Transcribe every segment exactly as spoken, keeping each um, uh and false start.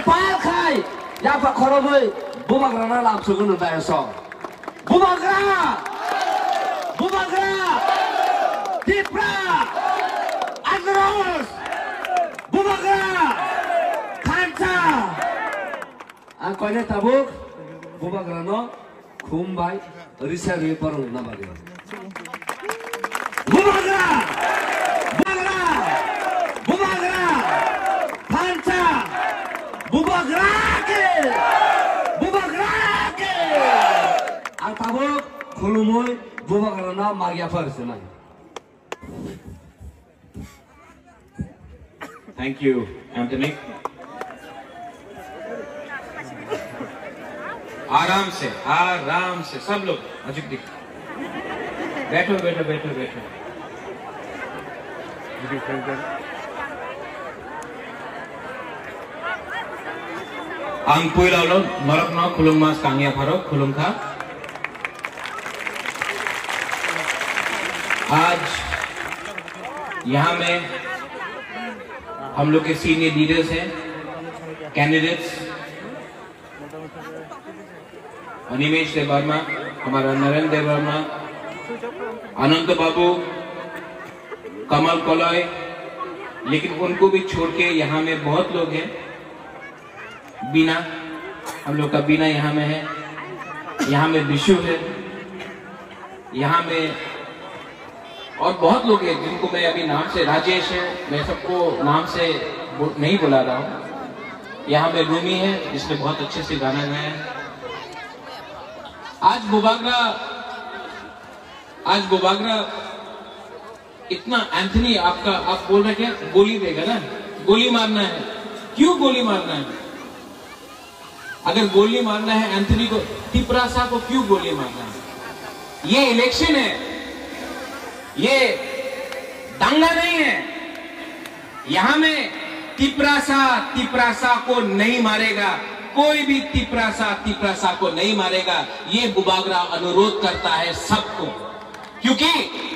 palkai ya pak koroboi bumagrana langsung ke nunda esok bumagra bumagra Tipra Agros bumagra Kanca aku ini tabuk bumagrano kumbai risau ribu nabari bumagra bumagra bumagra Kanca bumagrake bumagrake ang tabuk khulumoy bumagrana magya farsenai. Thank you, Anthony. आराम से आराम से सब लोग अजित दिख बैठो बैठो बैठो बैठो आंग पुइलालो मरकनो खुलुम मास कांगिया फारो खुलुम था। आज यहाँ में हम लोग के सीनियर लीडर्स हैं, कैंडिडेट्स अनिमेश देव वर्मा, हमारा नरेंद्र देव वर्मा, अनंत बाबू, कमल कोलॉय, लेकिन उनको भी छोड़ के यहाँ में बहुत लोग हैं। बीना, हम लोग का बीना यहाँ में है, यहाँ में विशु है, यहाँ में और बहुत लोग हैं जिनको मैं अभी नाम से, राजेश है, मैं सबको नाम से नहीं बुला रहा हूँ। यहाँ में रूमी है जिसने बहुत अच्छे से गाना गाया है। आज बुबागरा आज बुबागरा इतना एंथनी आपका आप बोल रहे क्या गोली देगा ना, गोली मारना है। क्यों गोली मारना है? अगर गोली मारना है एंथनी को, तिपरासा को क्यों गोली मारना है? ये इलेक्शन है, ये दंगा नहीं है। यहां में तिपरासा तिपरासा को नहीं मारेगा, कोई भी तिपरासा तिपरासा को नहीं मारेगा। ये बुबागरा अनुरोध करता है सबको, क्योंकि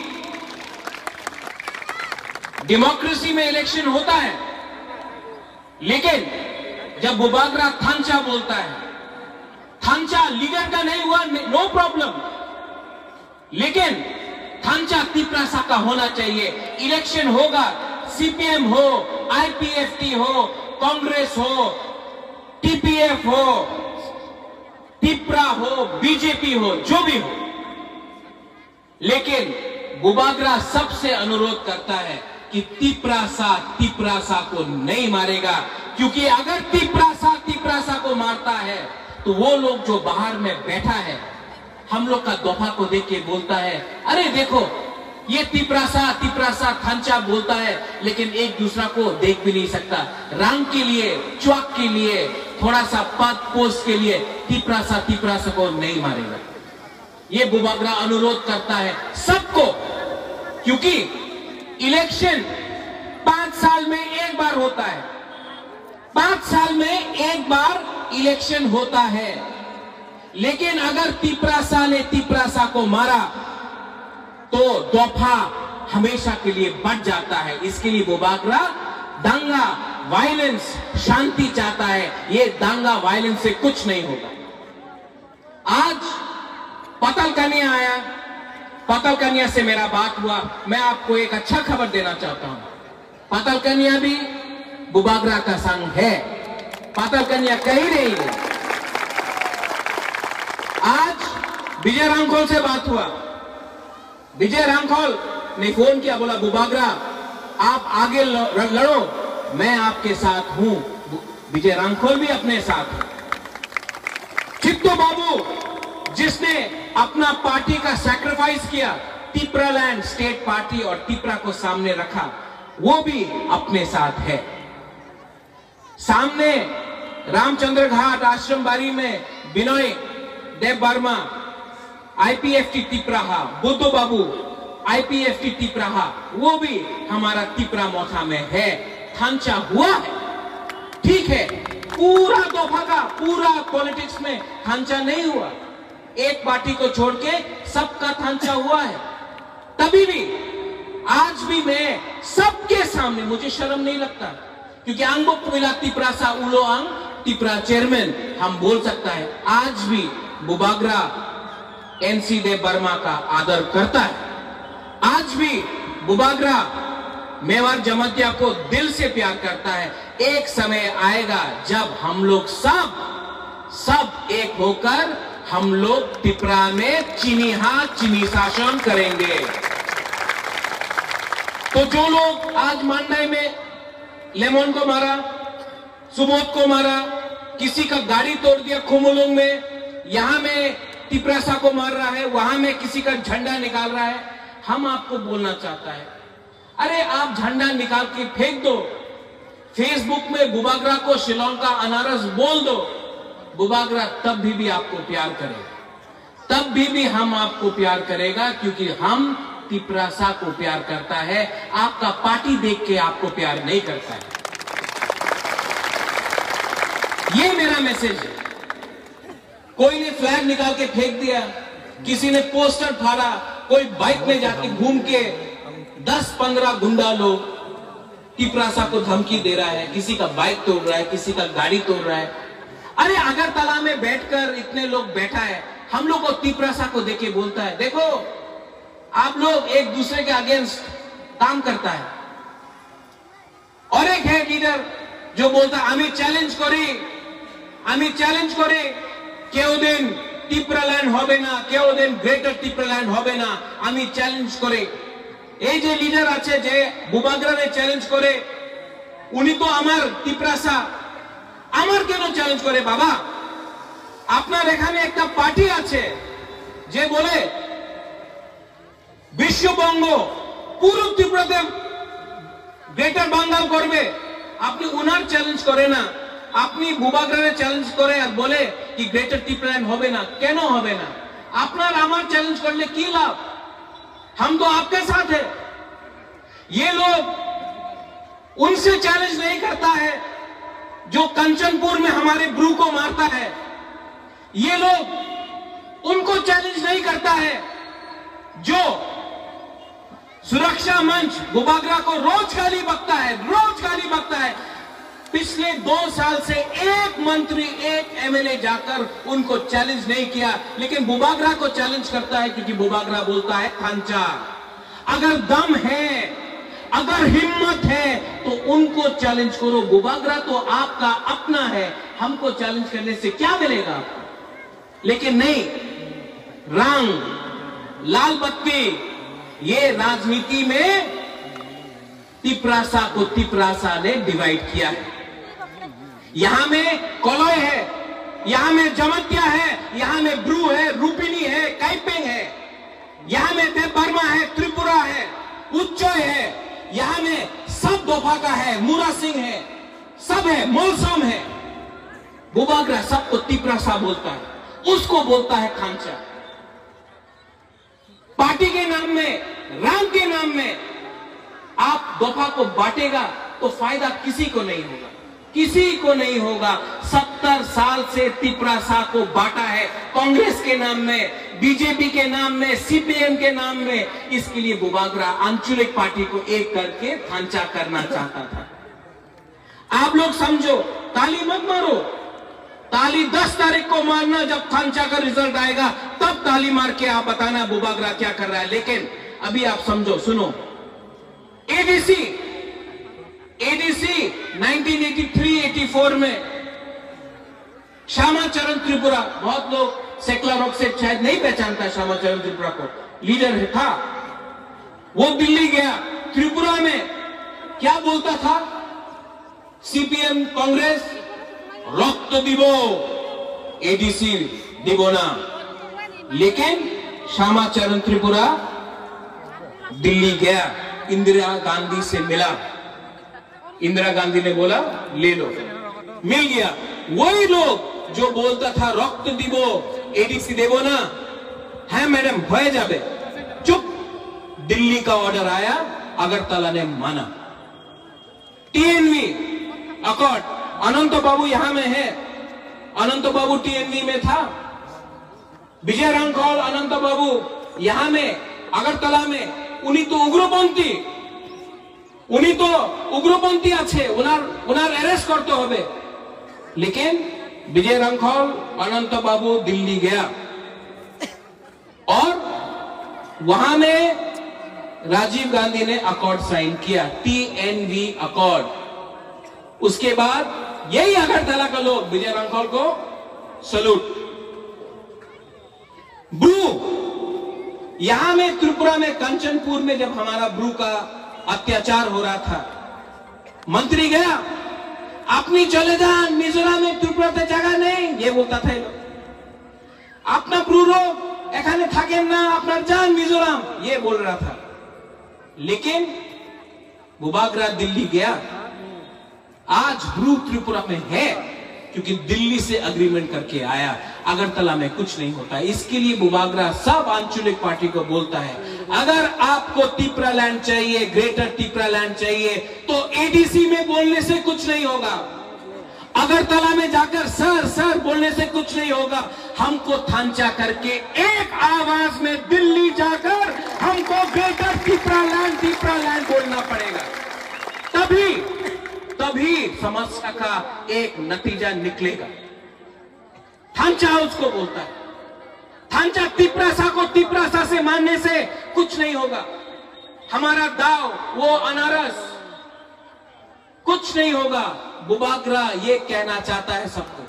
डेमोक्रेसी में इलेक्शन होता है, लेकिन जब बुबागरा थांचा बोलता है, थांचा लीडर का नहीं हुआ नो प्रॉब्लम, लेकिन थांचा तिपरासा का होना चाहिए। इलेक्शन होगा, सीपीएम हो, आईपीएफटी हो, कांग्रेस हो, टीपीएफ हो, तिपरा हो, बीजेपी हो, जो भी हो, लेकिन बुबागरा सबसे अनुरोध करता है कि तिपरासा तिपरासा को नहीं मारेगा, क्योंकि अगर तिपरासा तिपरासा को मारता है तो वो लोग जो बाहर में बैठा है, हम लोग का दोफा को देख के बोलता है, अरे देखो ये तिपरासा तिपरासा थांचा बोलता है, लेकिन एक दूसरा को देख भी नहीं सकता। रंग के लिए, च्वाक के लिए, थोड़ा सा पद पोस्ट के लिए तिपरासा तिपरासा को नहीं मारेगा। ये बुबागरा अनुरोध करता है सबको, क्योंकि इलेक्शन पांच साल में एक बार होता है, पांच साल में एक बार इलेक्शन होता है, लेकिन अगर तिपरासा ने तिपरासा को मारा तो दोफा हमेशा के लिए बढ़ जाता है। इसके लिए बुबागरा दंगा, वायलेंस, शांति चाहता है। ये दंगा वायलेंस से कुछ नहीं होगा। आज पतल कन्या आया, पतल कन्या से मेरा बात हुआ। मैं आपको एक अच्छा खबर देना चाहता हूं, पतल कन्या भी बुबागरा का संग है, पतल कन्या कहीं नहीं है। आज विजय रामखोल से बात हुआ, विजय रामखोल ने फोन किया, बोला बुबागरा आप आगे लड़ो, मैं आपके साथ हूं। विजय रामखोल भी अपने साथ है। चित्तू बाबू जिसने अपना पार्टी का सैक्रिफाइस किया, तिपरालैंड स्टेट पार्टी और तिपरा को सामने रखा, वो भी अपने साथ है। सामने रामचंद्र घाट आश्रम बारी में Binoy Debbarma IPFT Tipraha, Budhu Babu IPFT Tipraha, वो भी हमारा तिपरा मोथा में है। थांचा हुआ है, ठीक है, पूरा दोफा का पूरा पॉलिटिक्स में थांचा नहीं हुआ, एक पार्टी को छोड़ के सबका थांचा हुआ है। तभी भी आज भी मैं सबके सामने, मुझे शर्म नहीं लगता, क्योंकि आंगो पुइला तिपरासा उलो आंग तिपरा चेयरमैन हम बोल सकता है आज भी बुबागरा एनसी देव बर्मा का आदर करता है। आज भी बुबागरा मेवाड़ जमातिया को दिल से प्यार करता है। एक समय आएगा जब हम लोग सब सब एक होकर हम लोग तिपरा में चीनी हाथ चीनी शासन करेंगे। तो जो लोग आज मांडई में लेमन को मारा, सुबोध को मारा, किसी का गाड़ी तोड़ दिया खुमुलुंग में, यहां में तिपरासा को मार रहा है, वहां में किसी का झंडा निकाल रहा है, हम आपको बोलना चाहता है अरे आप झंडा निकाल के फेंक दो, फेसबुक में बुबागरा को शिलोंग का अनारस बोल दो, बुबागरा तब भी भी आपको प्यार करेगा, तब भी भी हम आपको प्यार करेगा, क्योंकि हम तिपरासा को प्यार करता है। आपका पार्टी देख के आपको प्यार नहीं करता है। ये मेरा मैसेज है। कोई ने फ्लैग निकाल के फेंक दिया, किसी ने पोस्टर फाड़ा, कोई बाइक में जाके घूम के दस पंद्रह गुंडा लोग तिपरासा को धमकी दे रहा है, किसी का बाइक तोड़ रहा है, किसी का गाड़ी तोड़ रहा है। अरे अगरतला में बैठकर इतने लोग बैठा है, हम लोग को तिपरासा को देखे बोलता है देखो आप लोग एक दूसरे के अगेंस्ट काम करता है। और एक है लीडर जो बोलता है आमी चैलेंज करी आमी चैलेंज करी केउ दिन तिपरालैंड होबे ना, केउ दिन ग्रेटर तिपरालैंड होबे ना, आमी चैलेंज करे। এই যে লিডার আছে যে বুবাগরারে চ্যালেঞ্জ করে, উনি তো আমার তিপরাসা, আমার কেন চ্যালেঞ্জ করে বাবা? আপনার এখানে একটা পার্টি আছে যে বলে বিশ্ববঙ্গ পুরো ত্রিপুরাতে গ্রেটার বাঙ্গাল করবে, আপনি উনার চ্যালেঞ্জ করে না, আপনি বুবাগরারে চ্যালেঞ্জ করে আর বলে কি গ্রেটার ত্রিপুরাল্যান্ড হবে না। কেন হবে না? আপনার আমার চ্যালেঞ্জ করলে কি লাভ? हम तो आपके साथ है। ये लोग उनसे चैलेंज नहीं करता है जो कंचनपुर में हमारे ब्रू को मारता है, ये लोग उनको चैलेंज नहीं करता है जो सुरक्षा मंच बुबागरा को रोज गाली बकता है, रोज गाली बकता है। पिछले दो साल से एक मंत्री एक एमएलए जाकर उनको चैलेंज नहीं किया, लेकिन बुबागरा को चैलेंज करता है, क्योंकि बुबागरा बोलता है खांचा अगर दम है, अगर हिम्मत है तो उनको चैलेंज करो। बुबागरा तो आपका अपना है, हमको चैलेंज करने से क्या मिलेगा आपको? लेकिन नहीं, रंग लाल बत्ती, ये राजनीति में तिपरासा को तिपरासा ने डिवाइड किया है। यहां में कोलोय है, यहां में जमतिया है, यहां में ब्रू है, रूपिनी है, काइपेंग है, यहां में देव बर्मा है, त्रिपुरा है, उच्चोय है, यहां में सब दोफा का है, मुरा सिंह है, सब है, मोलसोम है। बुबागरा सबको तिपरासा बोलता है, उसको बोलता है खांचा। पार्टी के नाम में, रंग के नाम में आप दोफा को बांटेगा तो फायदा किसी को नहीं होगा, किसी को नहीं होगा। सत्तर साल से तिपरासा को बांटा है, कांग्रेस के नाम में, बीजेपी के नाम में, सीपीएम के नाम में। इसके लिए बुबागरा आंचलिक पार्टी को एक करके खांचा करना चाहता था। आप लोग समझो, ताली मत मारो, ताली दस तारीख को मारना, जब खांचा का रिजल्ट आएगा तब ताली मार के आप बताना बुबागरा क्या कर रहा है। लेकिन अभी आप समझो, सुनो, ADC ADC nineteen eighty three eighty four में श्यामाचरण त्रिपुरा, बहुत लोग सेक्युलर से शायद नहीं पहचानता है श्यामाचरण त्रिपुरा को, लीडर है था वो। दिल्ली गया, त्रिपुरा में क्या बोलता था? सीपीएम कांग्रेस रक्त दिबो, एडीसी दिबो ना। लेकिन श्यामाचरण त्रिपुरा दिल्ली गया, इंदिरा गांधी से मिला, इंदिरा गांधी ने बोला ले लो, मिल गया। वही लोग जो बोलता था रक्त दिबो, एडीसी देबो ना, है मैडम हो जाबे, चुप। दिल्ली का ऑर्डर आया, अगरतला ने माना। टीएनवी अकॉर्ड, अनंत बाबू यहां में है, अनंत बाबू टीएनवी में था, विजय रांखौल अनंत बाबू यहां में अगरतला में, उन्हीं तो उग्रपंथी, उन्हीं तो उग्रपंथी আছে, उनार उनार अरेस्ट करते होबे। लेकिन विजय रंखौल अनंत बाबू दिल्ली गया और वहां में राजीव गांधी ने अकॉर्ड साइन किया, टी एन वी अकॉर्ड। उसके बाद यही अगरतला का लोग विजय रंखौल को सलूट। ब्रू, यहां में त्रिपुरा में कंचनपुर में जब हमारा ब्रू का अत्याचार हो रहा था, मंत्री गया, अपनी चले जा मिजोरम में, त्रिपुरा तो जगह नहीं, ये बोलता था ये लोग। अपना ब्रू लोग एखाने थाकेन ना, अपना जान मिजोरम, ये बोल रहा था। लेकिन बुबागरा दिल्ली गया, आज ब्रू त्रिपुरा में है क्योंकि दिल्ली से अग्रीमेंट करके आया। अगरतला में कुछ नहीं होता। इसके लिए बुबागरा सब आंचलिक पार्टी को बोलता है, अगर आपको तिपरा लैंड चाहिए, ग्रेटर तिपरा लैंड चाहिए, तो एडीसी में बोलने से कुछ नहीं होगा, अगरतला में जाकर सर सर बोलने से कुछ नहीं होगा। हमको थांचा करके एक आवाज में दिल्ली जाकर हमको greater Tipra land Tipra land बोलना पड़ेगा, तभी तभी समस्या का एक नतीजा निकलेगा। थांचा उसको बोलता है, थांचा तिपरासा को तिपरासा से मानने से कुछ नहीं होगा। हमारा दाव वो अनारस, कुछ नहीं होगा। बुबागरा ये कहना चाहता है सबको।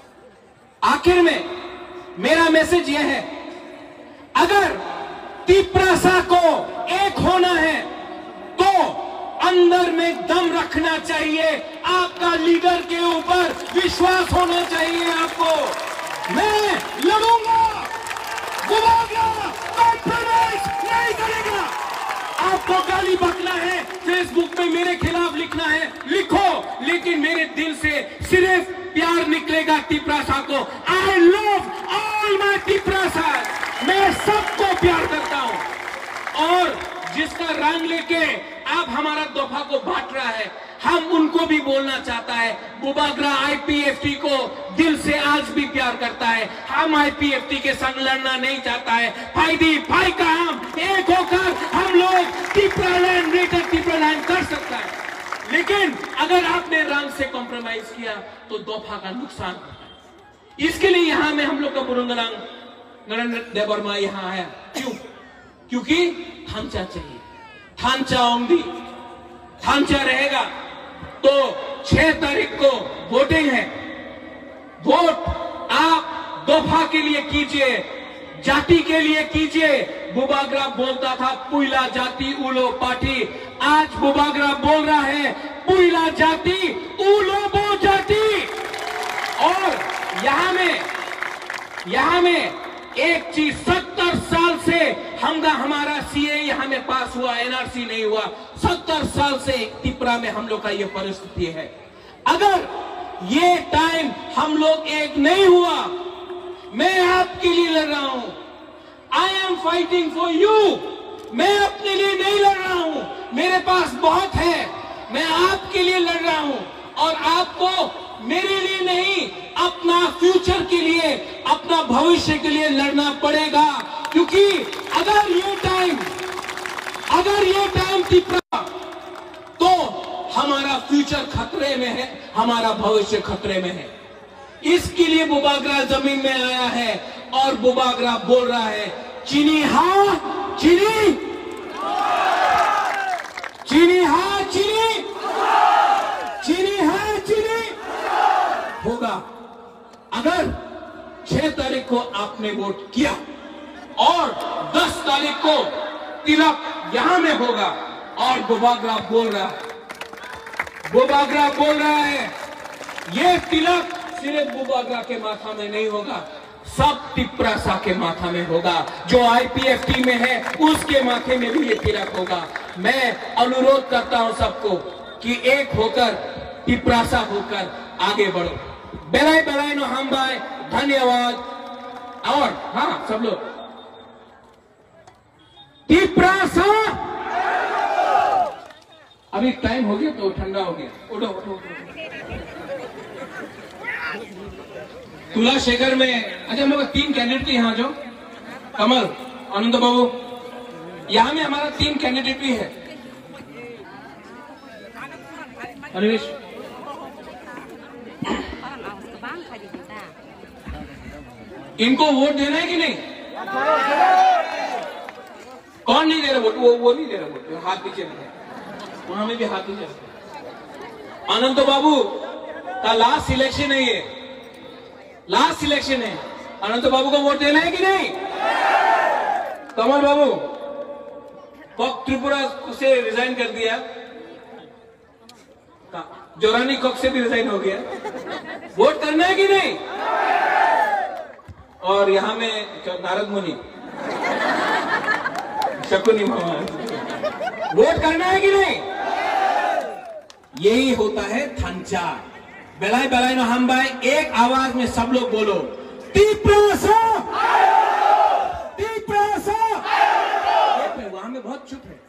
आखिर में मेरा मैसेज यह है, अगर तिपरासा को एक होना है तो अंदर में दम रखना चाहिए, आपका लीडर के ऊपर विश्वास होना चाहिए। आपको मैं लड़ूंगा, बुबागरा कॉम्प्रोमाइज नहीं करेगा। आपको गाली बकना है, फेसबुक पे मेरे खिलाफ लिखना है, लिखो, लेकिन मेरे दिल से सिर्फ प्यार निकलेगा तिपरासा को। I love all my Tiprasa, मैं सबको प्यार करता हूं। और जिसका रंग लेके आप हमारा दफा को बांट रहा है, हम उनको भी बोलना चाहता है, बुबागरा आईपीएफटी को दिल से आज भी प्यार करता है। हम आईपीएफटी के संग लड़ना नहीं चाहता है। फायदी फाई का हम एक होकर हम लोग Tipra land greater Tipra land कर सकता है। लेकिन अगर आपने रंग से कॉम्प्रोमाइज किया तो दफा का नुकसान होता है। इसके लिए यहां में हम लोग का बुरुंगरंग नरेंद्र देवर्मा यहां आया। क्यों? क्योंकि थांचा चाहिए, थांचा ओंगी, थांचा रहेगा तो छह तारीख को वोटिंग है। वोट आप दफा के लिए कीजिए, जाति के लिए कीजिए। बुबागरा बोलता था पुइला जाति उलो पार्टी, आज बुबागरा बोल रहा है पुइला जाति उलो बो जाति। और यहां में यहां में एक चीज, सत्तर साल से हमका हमारा सीए यहां में पास हुआ, एनआरसी नहीं हुआ। सत्तर साल से तिपरा में हम लोग का ये परिस्थिति है। अगर ये टाइम हम लोग एक नहीं हुआ, मैं आपके लिए लड़ रहा हूं, I am fighting for you. मैं अपने लिए नहीं लड़ रहा हूं, मेरे पास बहुत है, मैं आपके लिए लड़ रहा हूं। और आपको मेरे लिए नहीं, अपना फ्यूचर के लिए, अपना भविष्य के लिए लड़ना पड़ेगा। क्योंकि अगर ये टाइम अगर ये टाइम तिपरा तो हमारा फ्यूचर खतरे में है, हमारा भविष्य खतरे में है। इसके लिए बुबागरा जमीन में आया है और बुबागरा बोल रहा है, चीनी हाँ चीनी, चीनी हाँ चीनी, चीनी हाँ चीनी होगा। अगर छह तारीख को आपने वोट किया और दस तारीख को तिलक यहां में होगा। और बुबागरा बोल रहा है, बुबागरा बोल रहा है, ये तिलक सिर्फ बुबागरा के माथा में नहीं होगा, सब तिपरासा के माथा में होगा। जो आईपीएफटी में है उसके माथे में भी ये तिलक होगा। मैं अनुरोध करता हूं सबको कि एक होकर तिपरासा होकर आगे बढ़ो। बेलाई बेलाई नो हम भाई, धन्यवाद। और हाँ सब लोग तिपरासा, अभी टाइम हो गया तो ठंडा हो गया, उठो उठो उठो। तुला शेखर में अच्छा हम लोग तीन कैंडिडेट यहाँ जो कमल आनंद बाबू, यहाँ में हमारा तीन कैंडिडेट भी है। अनिवेश इनको वोट देना है कि नहीं? कौन नहीं दे रहा वोट? वो वो नहीं दे रहा वोट, हाथ पीछे रखे, वहां में भी हाथ पीछे रखे। अनंत बाबू का लास्ट इलेक्शन है, ये लास्ट इलेक्शन है। अनंत बाबू को वोट देना है कि नहीं? कमल बाबू कॉक त्रिपुरा से रिजाइन कर दिया, जोरानी कॉक से भी रिजाइन हो गया, वोट करना है कि नहीं? और यहां में नारद मुनि, शकुनी मामा, वोट करना है कि नहीं? यही होता है थंचा। बेलाई बेलाई नो हम भाई, एक आवाज में सब लोग बोलो, तीप्रासा, तीप्रासा। वहां में बहुत चुप है।